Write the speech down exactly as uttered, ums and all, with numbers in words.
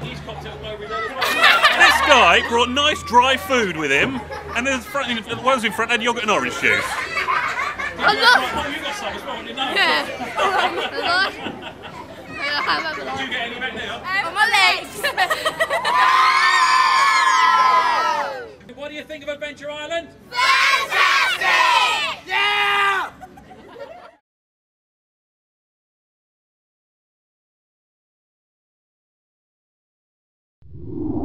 This guy brought nice dry food with him, and there's front, the ones in front had yogurt and orange juice. I love. You got some as well, didn't you? Yeah. Did you get any back now? On my legs. What do you think of Adventure Island? Fantastic! Yeah!